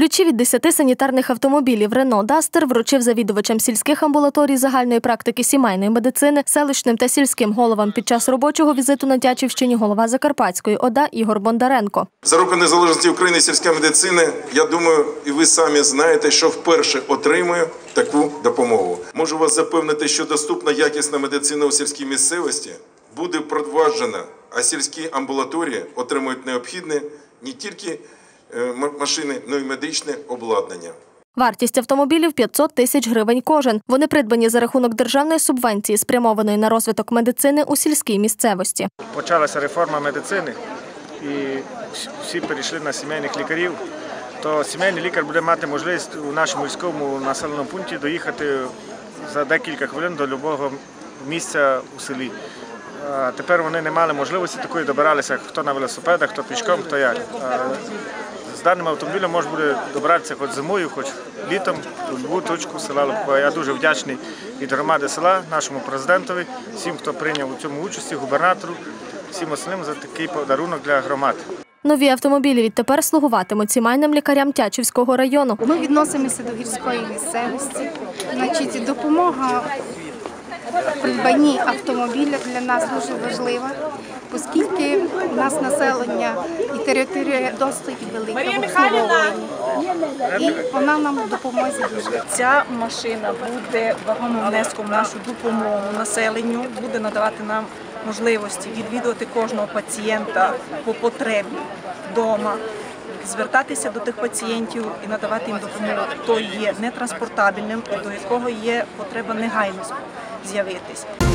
Ключі від 10 санітарних автомобілів «Рено Дастер» вручив завідувачам сільських амбулаторій загальної практики сімейної медицини, селищним та сільським головам під час робочого візиту на Тячівщині голова Закарпатської ОДА Ігор Бондаренко. За роки незалежності України сільська медицина, я думаю, і ви самі знаєте, що вперше отримує таку допомогу. Можу вас запевнити, що доступна якісна медицина у сільській місцевості буде впроваджена, а сільські амбулаторії отримують необхідне не тільки машини, але й медичне обладнання. Вартість автомобілів – 500 тисяч гривень кожен. Вони придбані за рахунок державної субвенції, спрямованої на розвиток медицини у сільській місцевості. Почалася реформа медицини і всі перейшли на сімейних лікарів. То сімейний лікар буде мати можливість у нашому міському населеному пункті доїхати за декілька хвилин до будь-якого місця у селі. А тепер вони не мали можливості такої, добиралися хто на велосипедах, хто пішком, хто як. З даним автомобілем можна буде добратися хоч зимою, хоч літом, у будь-яку точку села Лопова. Я дуже вдячний від громади села, нашому президентові, всім, хто прийняв у цьому участі, губернатору, всім остальним за такий подарунок для громади. Нові автомобілі відтепер слугуватимуть сімейним лікарям Тячівського району. Ми відносимося до гірської місцевості. Допомога в придбанні автомобіля для нас дуже важлива, оскільки у нас населення і територія досить велика в обслуговуванні. І вона нам в допомозі дуже. Ця машина буде вагомим внеском в нашу допомогу населенню, буде надавати нам можливості відвідувати кожного пацієнта по потребі вдома, звертатися до тих пацієнтів і надавати їм допомогу, хто є нетранспортабельним і до якого є потреба негайно з'явитись.